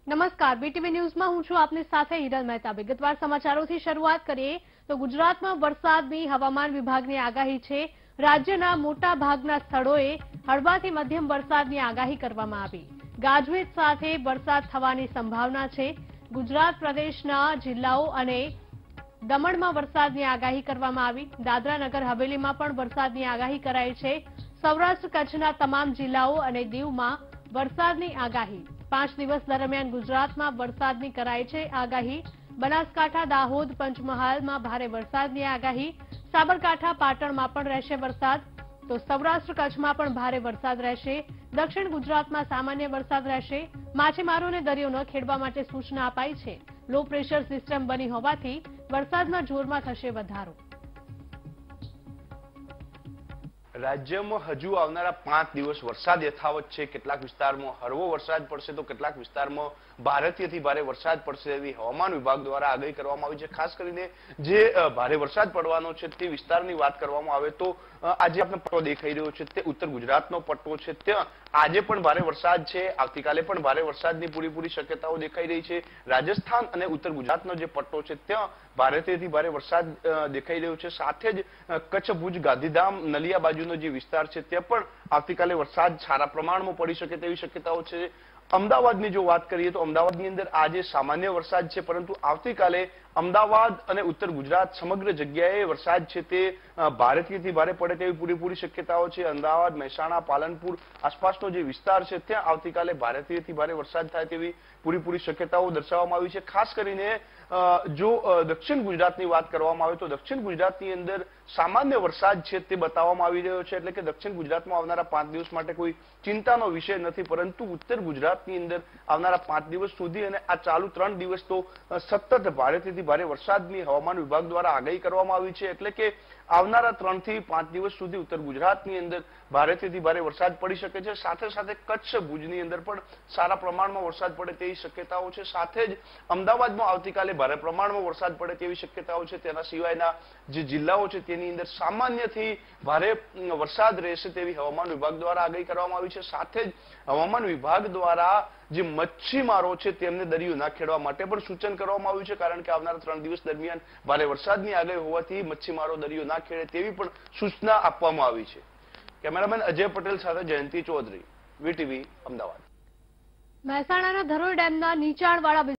નમસ્કાર, બીટીવી ન્યૂઝમાં હું છું આપની સાથે હિરલ મહેતા। વિગતવાર સમાચારોથી શરૂઆત કરીએ તો ગુજરાતમાં વરસાદની હવામાન વિભાગની આગાહી છે। રાજ્યના મોટા ભાગના સ્થળોએ હળવાથી મધ્યમ વરસાદની આગાહી કરવામાં આવી। ગાજવીજ સાથે વરસાદ થવાની સંભાવના છે। ગુજરાત પ્રદેશના જિલ્લાઓ અને દમણમાં વરસાદની આગાહી કરવામાં આવી। દાદરા નગર હવેલીમાં પણ વરસાદની આગાહી કરાઈ છે। સૌરાષ્ટ્ર કચ્છના તમામ જિલ્લાઓ અને દીવમાં વરસાદની આગાહી। 5 દિવસ દરમિયાન ગુજરાતમાં વરસાદની કરાઈ છે આગાહી। બનાસકાંઠા, દાહોદ, પંચમહાલમાં ભારે વરસાદની આગાહી। સાબરકાંઠા, પાટણમાં પણ રહેશે વરસાદ, તો સૌરાષ્ટ્ર કચ્છમાં પણ ભારે વરસાદ રહેશે। દક્ષિણ ગુજરાતમાં સામાન્ય વરસાદ રહેશે। માછીમારોને દરિયો ન ખેડવા માટે સૂચના અપાઈ છે। લો પ્રેશર સિસ્ટમ બની હોવાથી વરસાદના જોરમાં થશે વધારો। રાજ્યમાં હજુ આવનારા 5 દિવસ વરસાદ યથાવત છે। કેટલાક વિસ્તારમાં હળવો વરસાદ પડશે તો કેટલાક વિસ્તારમાં ભારેથી ભારે વરસાદ પડશે એવી હવામાન વિભાગ દ્વારા આગાહી કરવામાં આવી છે। ખાસ કરીને જે ભારે વરસાદ પડવાનો છે તે વિસ્તારની વાત કરવામાં આવે તો આજે આપણે પટ્ટો દેખાઈ રહ્યો છે તે ઉત્તર ગુજરાતનો પટ્ટો છે। ત્યાં આજે પણ ભારે વરસાદ છે, આવતીકાલે પણ ભારે વરસાદની પૂરેપૂરી શક્યતાઓ દેખાઈ રહી છે। રાજસ્થાન અને ઉત્તર ગુજરાતનો જે પટ્ટો છે ત્યાં ભારેથી ભારે વરસાદ દેખાઈ રહ્યો છે। સાથે જ કચ્છ, ભુજ, ગાંધીધામ, નલિયા બાજુનો જે વિસ્તાર છે ત્યાં પણ આવતીકાલે વરસાદ સારા પ્રમાણમાં પડી શકે તેવી શક્યતાઓ છે। અમદાવાદની જો વાત કરીએ તો અમદાવાદની અંદર આજે સામાન્ય વરસાદ છે, પરંતુ આવતીકાલે અમદાવાદ અને ઉત્તર ગુજરાત સમગ્ર જગ્યાએ વરસાદ છે તે ભારેથી ભારે પડે તેવી પૂરેપૂરી શક્યતાઓ છે। અમદાવાદ, મહેસાણા, પાલનપુર આસપાસનો જે વિસ્તાર છે ત્યાં આવતીકાલે ભારેથી ભારે વરસાદ થાય તેવી પૂરેપૂરી શક્યતાઓ દર્શાવવામાં આવી છે। ખાસ કરીને જો દક્ષિણ ગુજરાતની વાત કરવામાં આવે તો દક્ષિણ ગુજરાતની અંદર સામાન્ય વરસાદ છે તે બતાવવામાં આવી રહ્યો છે, એટલે કે દક્ષિણ ગુજરાતમાં આવનારા 5 દિવસ માટે કોઈ ચિંતાનો વિષય નથી, પરંતુ ઉત્તર ગુજરાતની અંદર આવનારા 5 દિવસ સુધી અને આ ચાલુ 3 દિવસ તો સતત ભારેથી ભારે વરસાદની હવામાન વિભાગ દ્વારા આગાહી કરવામાં આવી છે। એટલે કે આવનારા 3 થી 5 દિવસ સુધી ઉત્તર ગુજરાતની અંદર ભારેથી ભારે વરસાદ પડી શકે છે। સાથે સાથે કચ્છ, ભુજની અંદર પણ સારા પ્રમાણમાં વરસાદ પડે તેવી શક્યતાઓ છે। સાથે જ અમદાવાદમાં આવતીકાલે ભારે પ્રમાણમાં વરસાદ પડે તેવી શક્યતાઓ છે। તેના સિવાયના જે જિલ્લાઓ છે તેની અંદર સામાન્યથી ભારે વરસાદ રહેશે તેવી હવામાન વિભાગ દ્વારા આગાહી કરવામાં આવી છે। સાથે જ હવામાન વિભાગ દ્વારા જે મચ્છીમારો છે તેમને દરિયો ના ખેડવા માટે પણ સૂચન કરવામાં આવ્યું છે, કારણ કે આવનારા 3 દિવસ દરમિયાન ભારે વરસાદની આગાહી હોવાથી મચ્છીમારો દરિયો ના ખેડે તેવી પણ સૂચના આપવામાં આવી છે। કેમેરામેન અજય પટેલ સાથે જયંતિ ચૌધરી, વીટીવી, અમદાવાદ। મહેસાણાના ધરોઈ ડેમના નીચાણવાળા